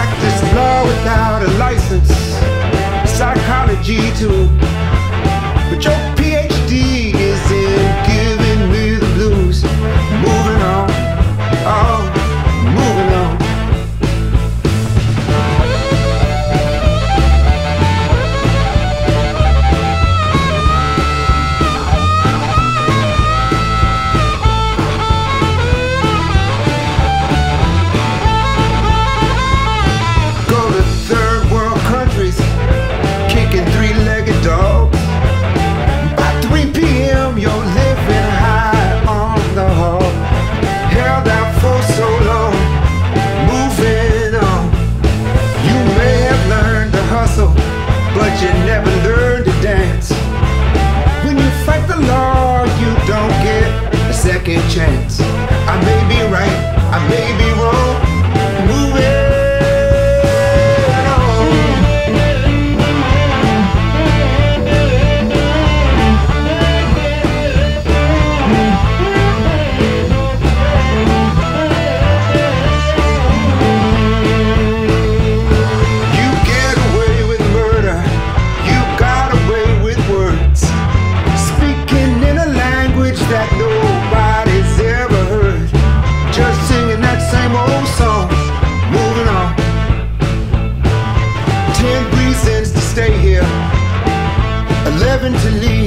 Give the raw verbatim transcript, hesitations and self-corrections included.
practice law without a license, psychology too. But your PhD is in giving me the blues. Moving on, oh, moving on. Go to third world countries, kicking three-legged dogs. By three P M you're living high on the hog. Held out for so long, moving on. You may have learned to hustle, but you never learned to dance. When you fight the law, you don't get a second chance. I may be right, I may be wrong, moving. That nobody's ever heard, just singing that same old song, moving on. Ten reasons to stay here, eleven to leave.